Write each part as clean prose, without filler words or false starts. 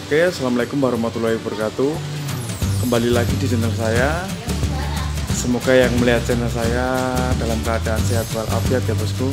Oke, assalamualaikum warahmatullahi wabarakatuh. Kembali lagi di channel saya. Semoga yang melihat channel saya dalam keadaan sehat walafiat ya bosku.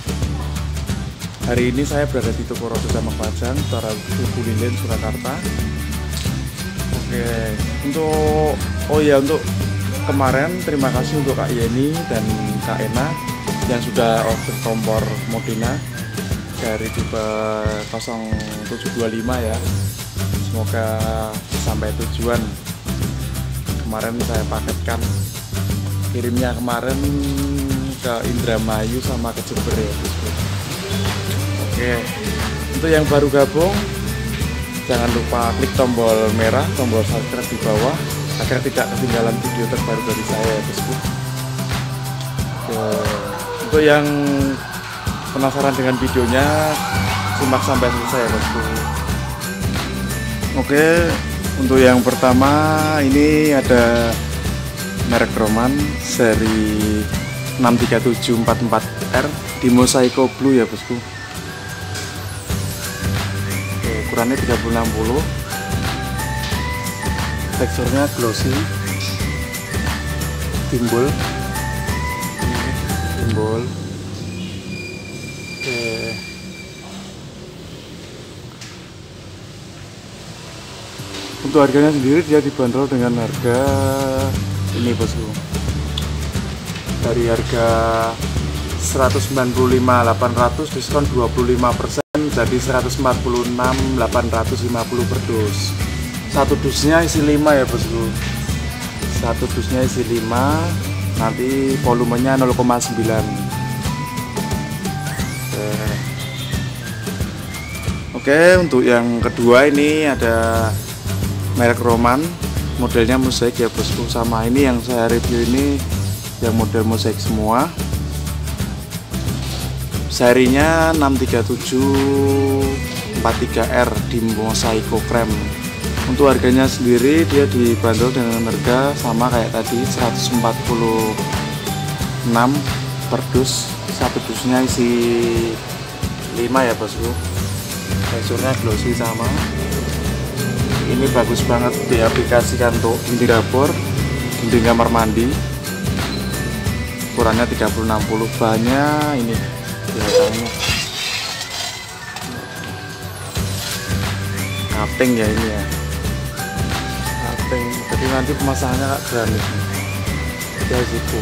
Hari ini saya berada di toko roti Camak Pajang, Utara Tugu Lilin, Surakarta. Oke, untuk kemarin terima kasih untuk Kak Yeni dan Kak Ena yang sudah order kompor Modena dari tipe 0725 ya. Semoga sampai tujuan. Kemarin saya paketkan, kirimnya kemarin ke Indramayu sama ke Jember ya bosku. Oke, untuk yang baru gabung jangan lupa klik tombol merah, tombol subscribe di bawah agar tidak ketinggalan video terbaru dari saya ya bosku. Untuk yang penasaran dengan videonya, simak sampai selesai ya bosku. Oke, untuk yang pertama ini ada merek Roman seri 63744R di Mosaico Blue ya bosku. Oke, ukurannya 3060, teksturnya glossy, timbul. Oke. Untuk harganya sendiri dia dibanderol dengan harga ini bosku, dari harga 195.800 diskon 25% jadi 146.850 per dus. Satu dusnya isi 5 ya bosku. Satu dusnya isi 5, nanti volumenya 0,9. Oke, untuk yang kedua ini ada merek Roman, modelnya mosaik ya bosku. Sama ini yang saya review ini yang model mosaik semua, serinya 63743R di Mosaico Creme. Untuk harganya sendiri dia dibanderol dengan harga sama kayak tadi, 146 per dus. Satu dusnya isi 5 ya bosku. Teksturnya glossy sama. Ini bagus banget diaplikasikan untuk dinding dapur, dinding kamar mandi. Ukurannya 3060, bahannya ini biasanya kaping ya ini ya. Kaping, jadi nanti pemasangannya kak granit. Dia siku.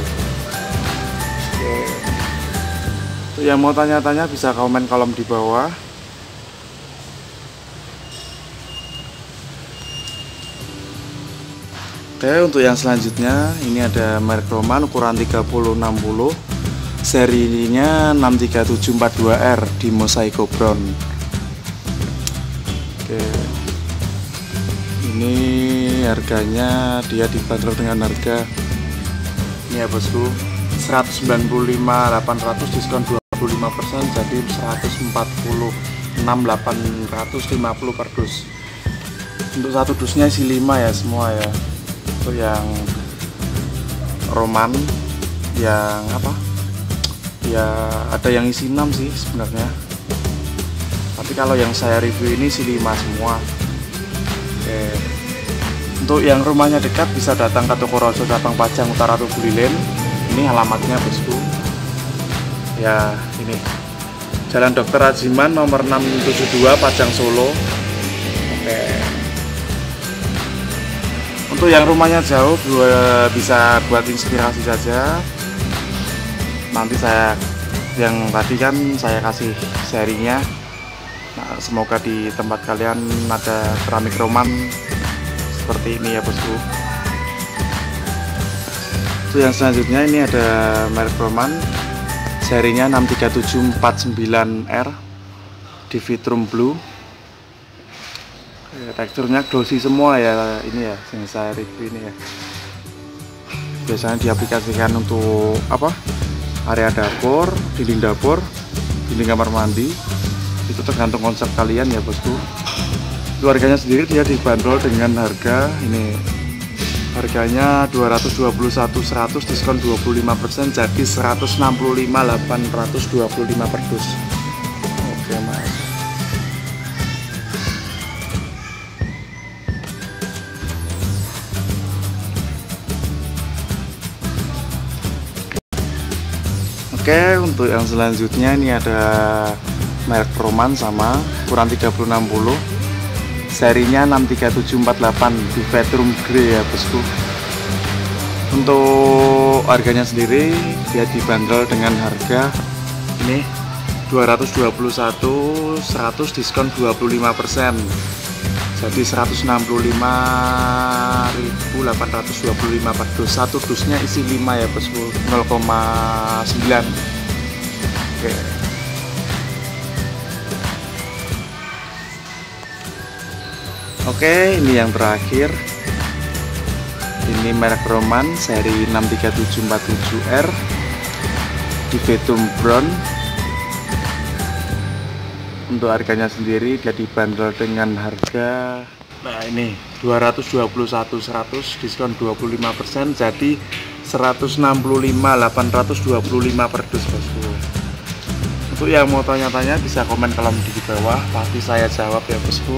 Untuk yang mau tanya-tanya bisa komen kolom di bawah. Oke, untuk yang selanjutnya ini ada merek Roman ukuran 3060, serinya 63742R di Mosaico Brown. Oke, ini harganya dia dibanderol dengan harga ini ya bosku, 195.800 diskon 25% jadi 146.850 per dus. Untuk satu dusnya isi 5 ya semua ya. Itu yang Roman yang apa ya, ada yang isi 6 sih sebenarnya, tapi kalau yang saya review ini isi 5 semua. Oke. Untuk yang rumahnya dekat bisa datang ke toko Roso Camak Pajang, Utara Tugu Lilin. Ini alamatnya bosku ya, ini Jalan Dr. Ajiman nomor 672 Pajang Solo. Oke. Untuk yang rumahnya jauh bisa buat inspirasi saja. Nanti saya yang tadi kan saya kasih serinya. Nah, semoga di tempat kalian ada keramik Roman seperti ini ya bosku. Untuk yang selanjutnya ini ada merek Roman, serinya 63749R di Vitrum Blue. Teksturnya glossy semua ya, ini ya yang saya review ini ya. Biasanya diaplikasikan untuk apa, area dapur, dinding kamar mandi. Itu tergantung konsep kalian ya bosku. Itu harganya sendiri dia dibanderol dengan harga ini, harganya 221.100 diskon 25% jadi 165.825 per dus. Oke mas. Oke, untuk yang selanjutnya ini ada merek Roman sama ukuran 3060, serinya 63748 di Vetrum Grey ya bosku. Untuk harganya sendiri dia dibanderol dengan harga ini 221, 100 diskon 25%, jadi 165.825 per dus. Satu dusnya isi 5 ya bosku, 0,9. Oke. Oke, ini yang terakhir. Ini merek Roman seri 63747R di Vetrum Brown. Untuk harganya sendiri dia dibanderol dengan harga, nah ini 221, 100 diskon 25%, jadi 165.825 per dus bosku. Untuk yang mau tanya-tanya bisa komen kolom di bawah, pasti saya jawab ya bosku.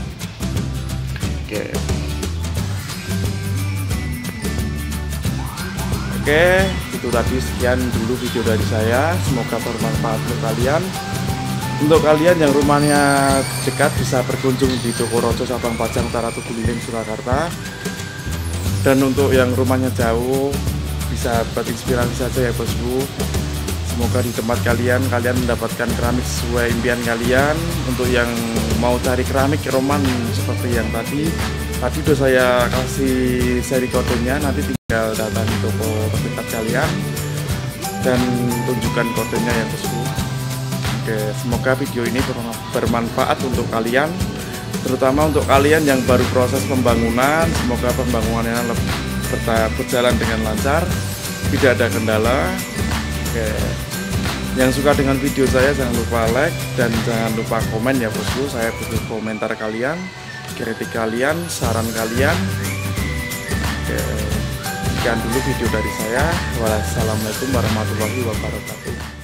Oke, itu tadi sekian dulu video dari saya. Semoga bermanfaat untuk kalian. Untuk kalian yang rumahnya dekat bisa berkunjung di Toko Rojo Sabang Pajang Utara Tuguliling Surakarta. Dan untuk yang rumahnya jauh bisa buat inspirasi saja ya bosku. Semoga di tempat kalian mendapatkan keramik sesuai impian kalian. Untuk yang mau cari keramik Roman seperti yang tadi udah saya kasih seri kodenya, nanti tinggal datang di toko terdekat kalian dan tunjukkan kodenya ya bosku. Oke, semoga video ini bermanfaat untuk kalian, terutama untuk kalian yang baru proses pembangunan. Semoga pembangunannya berjalan dengan lancar, tidak ada kendala. Oke, yang suka dengan video saya jangan lupa like dan jangan lupa komen ya bosku. Saya butuh komentar kalian, kritik kalian, saran kalian. Oke, sekian dulu video dari saya. Wassalamualaikum warahmatullahi wabarakatuh.